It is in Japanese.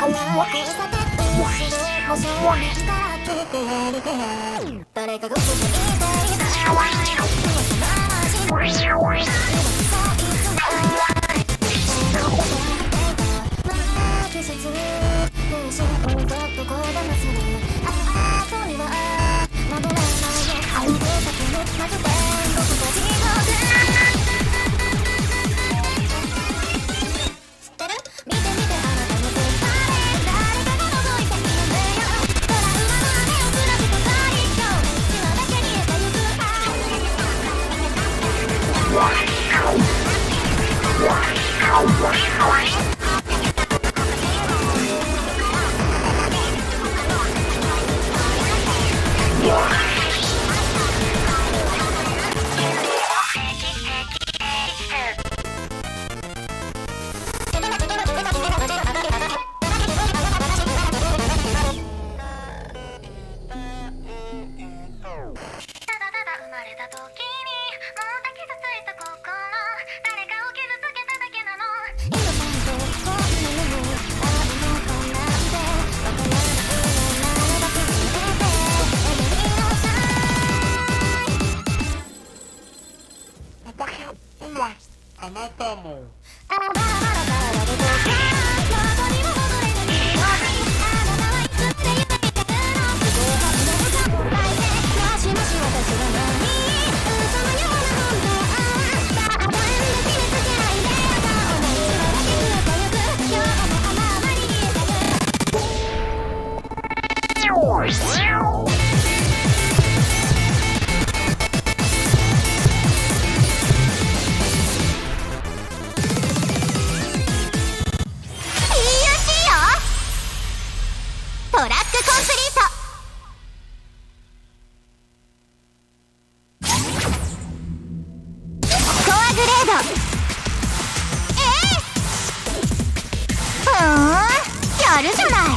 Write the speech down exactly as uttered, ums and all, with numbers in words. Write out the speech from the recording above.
誰かが嘘ついていた季節風信ちょっとこだまするあ後には戻らない相手先に負けて僕たちの知ってる見て見てあなたの絶対誰かが覗いてみるんだよトラウマの雨を降らせた最強じわだけに得たゆくあなたもトラックコンプリートスコアグレードええー、ふーんやるじゃない